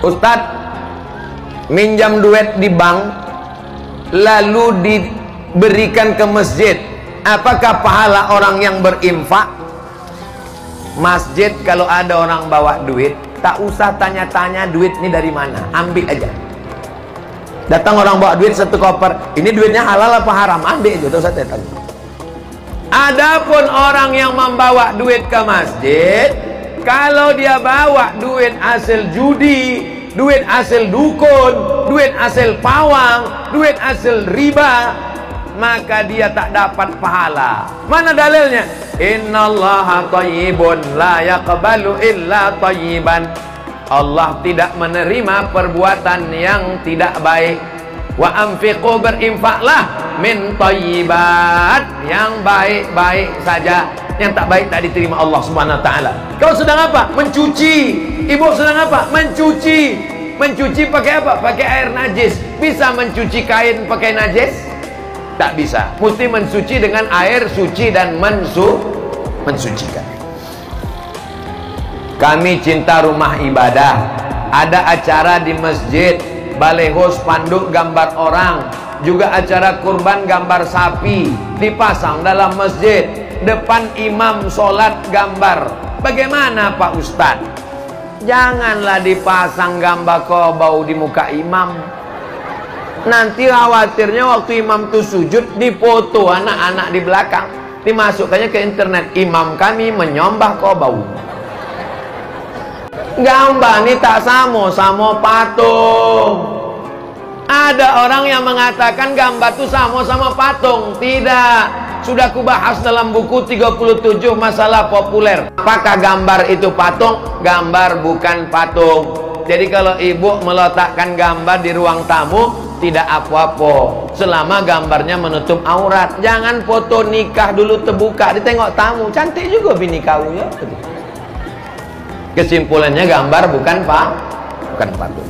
Ustadz, minjam duit di bank lalu diberikan ke masjid, apakah pahala orang yang berinfak? Masjid kalau ada orang bawa duit, tak usah tanya-tanya duit ini dari mana, ambil aja. Datang orang bawa duit satu koper, ini duitnya halal apa haram, ambil aja, tak usah tanya. Adapun orang yang membawa duit ke masjid, kalau dia bawa duit hasil judi, duit hasil dukun, duit hasil pawang, duit hasil riba, maka dia tak dapat pahala. Mana dalilnya? Innallaha thayyibun la yaqbalu illa thayyiban. Allah tidak menerima perbuatan yang tidak baik. Wa anfiqu, berinfaklah, min thayyibat, yang baik-baik saja. Yang tak baik tak diterima Allah Subhanahu wa taala. Kau sedang apa? Mencuci. Ibu sedang apa? Mencuci. Mencuci pakai apa? Pakai air najis. Bisa mencuci kain pakai najis? Tak bisa. Mesti mensuci dengan air suci dan mensucikan. Kami cinta rumah ibadah. Ada acara di masjid, baleho spanduk gambar orang, juga acara kurban gambar sapi dipasang dalam masjid. Depan imam sholat gambar. Bagaimana Pak Ustadz? Janganlah dipasang gambar kobau di muka imam. Nanti khawatirnya waktu imam itu sujud, dipoto anak-anak di belakang, dimasukkannya ke internet, imam kami menyombah kobau. Gambar ini tak sama patung. Ada orang yang mengatakan gambar itu sama patung. Tidak. Sudah kubahas dalam buku 37 masalah populer. Apakah gambar itu patung? Gambar bukan patung. Jadi kalau ibu meletakkan gambar di ruang tamu, tidak apa-apa selama gambarnya menutup aurat. Jangan foto nikah dulu terbuka, ditengok tamu, cantik juga bini kau ya. Kesimpulannya gambar bukan patung.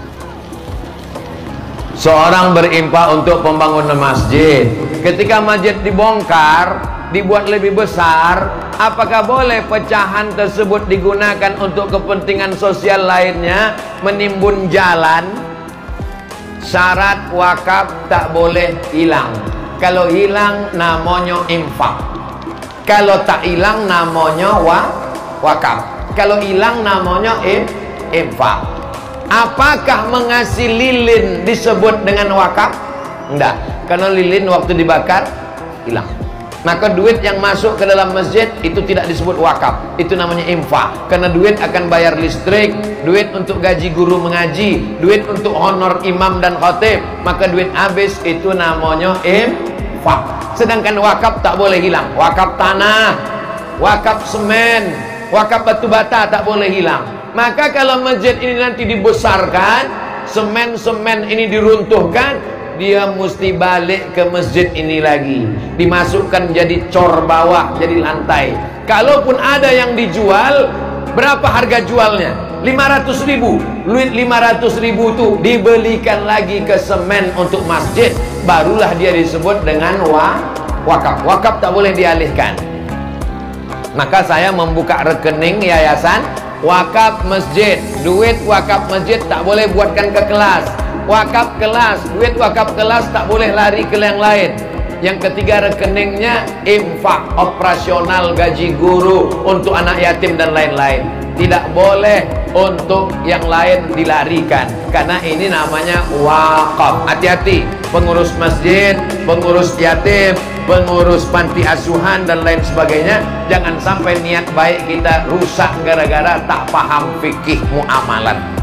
Seorang berinfak untuk pembangunan masjid. Ketika masjid dibongkar, dibuat lebih besar, apakah boleh pecahan tersebut digunakan untuk kepentingan sosial lainnya, menimbun jalan? Syarat wakaf tak boleh hilang. Kalau hilang namanya infak. Kalau tak hilang namanya wakaf. Kalau hilang namanya infak. Apakah mengasih lilin disebut dengan wakaf? Enggak, karena lilin waktu dibakar hilang. Maka duit yang masuk ke dalam masjid itu tidak disebut wakaf, itu namanya infak. Karena duit akan bayar listrik, duit untuk gaji guru mengaji, duit untuk honor imam dan khatib. Maka duit habis itu namanya infak. Sedangkan wakaf tak boleh hilang. Wakaf tanah, wakaf semen, wakaf batu bata tak boleh hilang. Maka kalau masjid ini nanti dibesarkan, semen-semen ini diruntuhkan, dia mesti balik ke masjid ini lagi, dimasukkan jadi cor bawah, jadi lantai. Kalaupun ada yang dijual, berapa harga jualnya? 500.000. Duit 500.000 itu dibelikan lagi ke semen untuk masjid, barulah dia disebut dengan wakaf. Wakaf tak boleh dialihkan. Maka saya membuka rekening yayasan wakaf masjid. Duit wakaf masjid tak boleh buatkan ke kelas. Wakaf kelas, duit wakaf kelas tak boleh lari ke yang lain. Yang ketiga, rekeningnya infak, operasional gaji guru, untuk anak yatim dan lain-lain. Tidak boleh untuk yang lain dilarikan, karena ini namanya wakaf. Hati-hati pengurus masjid, pengurus yatim, pengurus panti asuhan dan lain sebagainya. Jangan sampai niat baik kita rusak gara-gara tak paham fikih muamalat.